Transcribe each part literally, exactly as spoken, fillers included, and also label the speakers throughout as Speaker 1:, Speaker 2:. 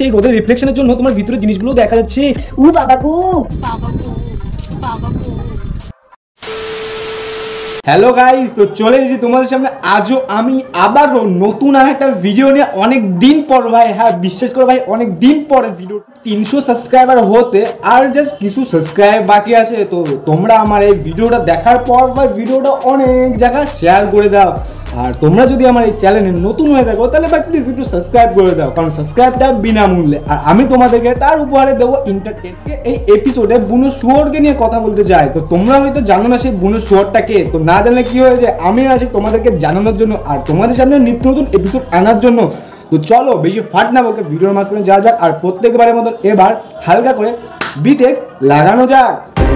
Speaker 1: সেই রোদের রিফ্লেকশনের জন্য তোমার ভিতরে জিনিসগুলো দেখা যাচ্ছে। ও বাবা গো বাবা গো বাবা গো। হ্যালো গাইস, তো চলে এসেছি তোমাদের সামনে আজও আমি আবারও নতুন আর একটা ভিডিও নিয়ে। অনেক দিন পর ভাই, হ্যাঁ বিশ্বাস করো ভাই, অনেক দিন পরে ভিডিও। তিনশো সাবস্ক্রাইবার হতে আর জাস্ট কিছু সাবস্ক্রাইব বাকি আছে। তো তোমরা আমার এই ভিডিওটা দেখার পর ভাই ভিডিওটা অনেক জায়গায় শেয়ার করে দাও। আর তোমরা যদি আমার এই চ্যানেলে নতুন হয়ে থাকো তাহলে ভাই প্লিজ একটু সাবস্ক্রাইব করে দাও, কারণ সাবস্ক্রাইবটা বিনামূল্যে। আর আমি তোমাদেরকে তার উপহারে দেবো এন্টারটেনকে। এই এপিসোডে বুনো শুয়োরকে নিয়ে কথা বলতে চাই। তো তোমরা হয়তো জানো না সেই বুনো শুয়োরটাকে, তো না জানলে কি হয়েছে, আমি আছি তোমাদেরকে জানানোর জন্য আর তোমাদের সামনে নিত্য নতুন এপিসোড আনার জন্য। তো চলো বেশি ফাট না বকে ভিডিওর মাঝখানে যাওয়া যাক, আর প্রত্যেকবারের মতন এবার হালকা করে বিটেক্স লাগানো যাক।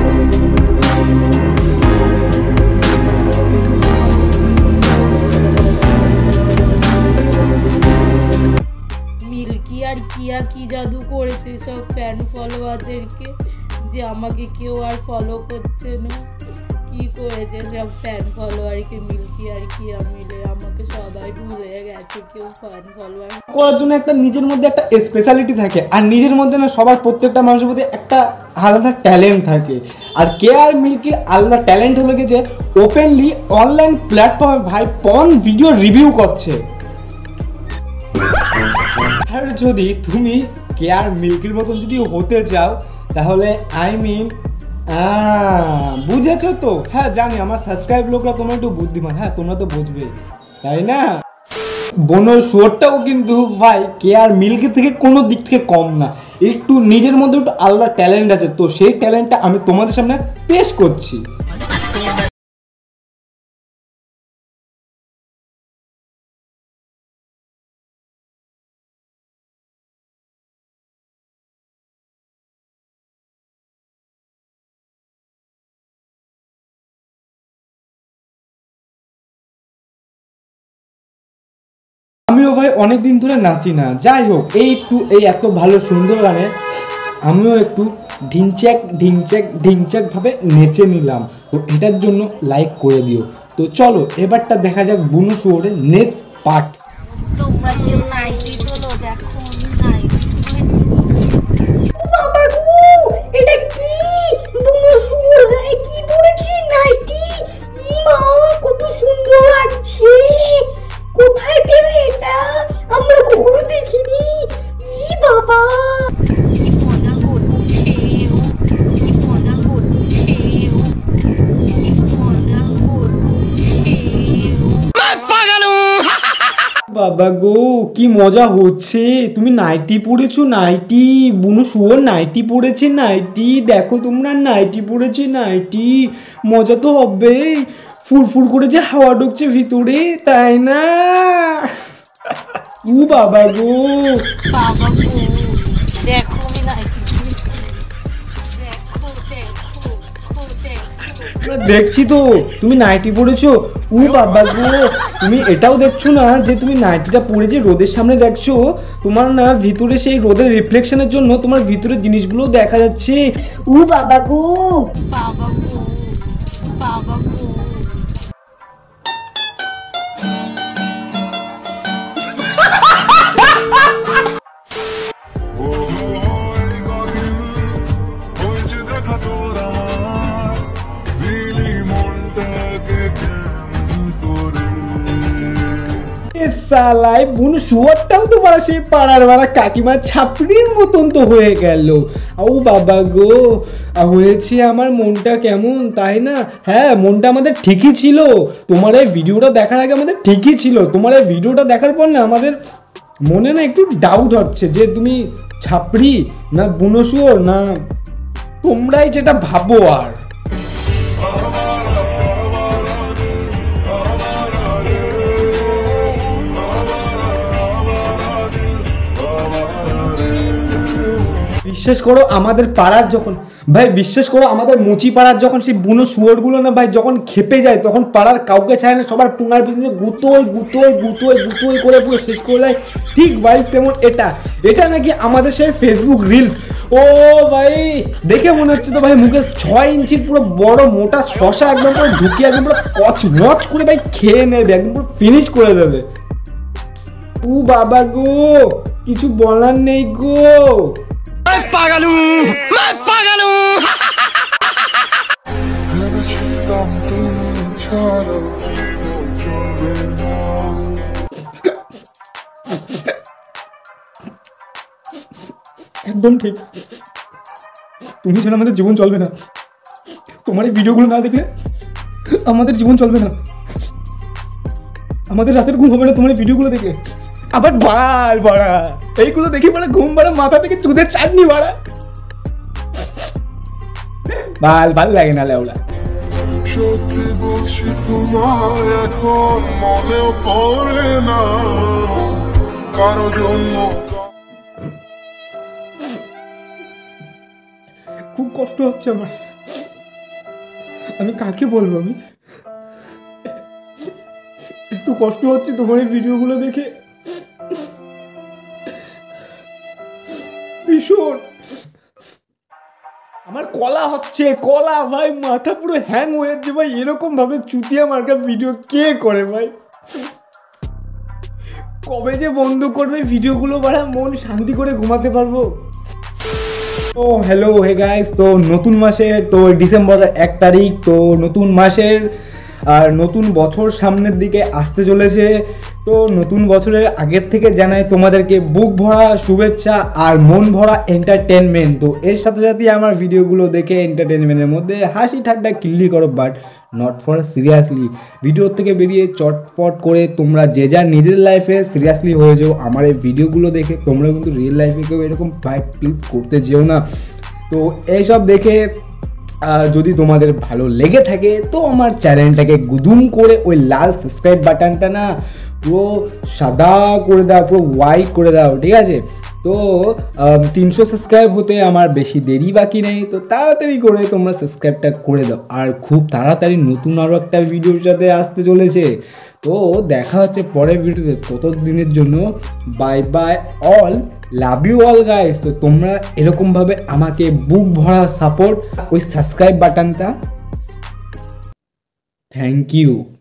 Speaker 2: মিল্কি আর কিয়া কি জাদু করেছে সব ফ্যান ফলোয়ারদেরকে, যে আমাকে কেউ আর ফলো করছে না। কি করেছে সব ফ্যান ফলোয়ারকে মিল্কি আর কিয়া মিলে, আমাকে সবাই ভুলে গেছে, কেউ ফ্যান ফলোয়ার
Speaker 1: করার জন্য একটা নিজের মধ্যে একটা স্পেশালিটি থাকে। আর নিজের মধ্যে না সবার প্রত্যেকটা মানুষের মধ্যে একটা আলাদা ট্যালেন্ট থাকে। আর কে আর মিল্কির আলাদা ট্যালেন্ট হলো যে ওপেনলি অনলাইন প্ল্যাটফর্মে ভাই পর্ন ভিডিও রিভিউ করছে। আর যদি তুমি কে আর মিল্কির মতন যদি হতে চাও তাহলে আই মিন বুঝেছো তো? হ্যাঁ জানি আমার সাবস্ক্রাইব লোকরা তোমরা একটু বুদ্ধিমান, হ্যাঁ তোমরা তো বুঝবে তাই না? বুনো শুয়োরটাও কিন্তু ভাই কে আর মিল্কি থেকে কোনো দিক থেকে কম না, একটু নিজের মধ্যে একটু আলাদা ট্যালেন্ট আছে। তো সেই ট্যালেন্টটা আমি তোমাদের সামনে পেশ করছি। আমিও ভাই অনেকদিন ধরে নাচি না, যাই হোক এই একটু এই এত ভালো সুন্দর গানে আমিও একটু ঢিংচ্যাক ঢিংচ্যাক ঢিংচ্যাক ভাবে নেচে নিলাম। তো এটার জন্য লাইক করে দিও। তো চলো এবারটা দেখা যাক বুনো শুয়োরের নেক্সট পার্ট।
Speaker 2: তোমরা কেউ নাইটি তোলো, দেখো আমি নাইটি তুলেছি।
Speaker 3: বাবা গো এটা কি বুনো শুয়োর গায়ে কি পড়েছে নাইটি? ই মা কত সুন্দর লাগছে, কোথায় পেলে এটা? আমরা কখনো দেখিনি। ই বাবা
Speaker 2: মজা করছে মজা করছে মজা করছে।
Speaker 1: বাবা গো কি মজা হচ্ছে, তুমি নাইটি পরেছো? নাইটি বুনো শুয়োর নাইটি পরেছে, নাইটি দেখো তোমরা নাইটি পরেছে, নাইটি মজা তো হবে। ফুরফুর করে যে হাওয়া ঢুকছে ভিতরে, তাই না? ও বাবা গো
Speaker 2: বাবা গো দেখো আমি নাইটি তুলেছি, দেখো দেখো দেখো।
Speaker 1: দেখছি তো তুমি নাইটি পরেছো। ও বাবা গো তুমি এটাও দেখছো না যে তুমি নাইটিটা পরে যে রোদের সামনে দেখছো, তোমার না ভিতরে সেই রোদের রিফ্লেকশনের জন্য তোমার ভিতরে জিনিসগুলো দেখা যাচ্ছে।
Speaker 3: ও বাবা গো
Speaker 2: বাবা গো বাবা গো।
Speaker 1: সালাই বুনো শুয়োরটাও তো বড় সেই পাড়ার বাড়া কাকিমা ছাপড়ির মতন তো হয়ে গেল। ও বাবা গো হয়েছে আমার মনটা কেমন, তাই না? হ্যাঁ মনটা আমাদের ঠিকই ছিল, তোমার এই ভিডিওটা দেখার আগে আমাদের ঠিকই ছিল। তোমার এই ভিডিওটা দেখার পর না আমাদের মনে না একটু ডাউট হচ্ছে যে তুমি ছাপড়ি না বুনো শুয়োর, না তোমরাই যেটা ভাবো। আর বিশ্বাস করো আমাদের পাড়ার যখন ভাই বিশ্বাস করো আমাদের মুচি পাড়ার যখন সেই বুনো শুয়োরগুলো না ভাই যখন খেপে যায় তখন পাড়ার কাউকে চায় না, সবার পুনার পিছনে গুতোই গুতোই গুতোই গুতোই করে পুরো শেষ করে দেয়। ঠিক ভাই তেমন এটা এটা নাকি আমাদের সেই ফেসবুক রিলস। ও ভাই দেখে মনে হচ্ছে তো ভাই মুখে ছয় ইঞ্চির পুরো বড় মোটা শশা একদম পুরো ঢুকিয়ে একদম পুরো কচ মচ করে ভাই খেয়ে নেবে, একদম পুরো ফিনিশ করে দেবে। ও বাবা গো কিছু বলার নেই গো।
Speaker 4: পাগালু পাগালু
Speaker 1: একদম ঠিক, তুমি ছাড়া আমাদের জীবন চলবে না। তোমার এই ভিডিওগুলো না দেখলে আমাদের জীবন চলবে না, আমাদের রাতের ঘুম হবে না তোমার এই ভিডিওগুলো দেখে। আবার বাল বাড়া, এইগুলো দেখি বাড়া ঘুম বাড়া, মাথা থেকে চুদের চাটনি বাড়া, বাল ভাল লাগে না লেওলা।
Speaker 5: সত্যি বলছি তোমায় এখন মনেও পড়ে না কারো জন্য।
Speaker 1: খুব কষ্ট হচ্ছে আমার, আমি কাকে বলবো, আমি একটু কষ্ট হচ্ছে তোমার এই ভিডিওগুলো দেখে ভীষণ। আমার কলা হচ্ছে কলা ভাই, মাথা পুরো হ্যাং হয়ে যাচ্ছে ভাই। এরকম ভাবে চুতিয়া মার্কা ভিডিও কে করে ভাই? কবে যে বন্ধ করবে ভিডিওগুলো বাড়া, মন শান্তি করে ঘুমাতে পারবো। ও হ্যালো হে গাইস, তো নতুন মাসের তো ডিসেম্বরের এক তারিখ, তো নতুন মাসের আর নতুন বছর সামনের দিকে আসতে চলেছে। তো নতুন বছরের আগের থেকে জানাই তোমাদেরকে বুক ভরা শুভেচ্ছা আর মন ভরা এন্টারটেনমেন্ট। তো এর সাথে সাথে আমার ভিডিওগুলো দেখে এন্টারটেনমেন্টের মধ্যে হাসি ঠাট্টা কিল্লি করো, but not for seriously. Video থেকে বেরিয়ে চটপট করে তোমরা যে যার নিজের লাইফে সিরিয়াসলি হয়ে যাও। আমার এই ভিডিওগুলো দেখে তোমরা কিন্তু রিয়েল লাইফে কেউ এরকম ফাইট প্লিজ করতে যেও না। তো এইসব দেখে যদি তোমাদের ভালো লেগে থাকে তো আমার চ্যানেলটাকে গুদুম করে ওই লাল সাবস্ক্রাইব বাটনটা না পুরো সাদা করে দাও, পুরো হোয়াইট করে দাও, ঠিক আছে? তো তিনশো সাবস্ক্রাইব হতে আমার বেশি দেরি বাকি নেই, তো তাড়াতাড়ি করে তোমরা সাবস্ক্রাইবটা করে দাও। আর খুব তাড়াতাড়ি নতুন আরও একটা ভিডিওর সাথে আসতে চলেছে। তো দেখা হচ্ছে পরের ভিডিওতে, তত দিনের জন্য bye bye all, love you all guys. তো তোমরা এরকমভাবে আমাকে বুক ভরা সাপোর্ট, ওই সাবস্ক্রাইব বাটনটা, থ্যাংক ইউ।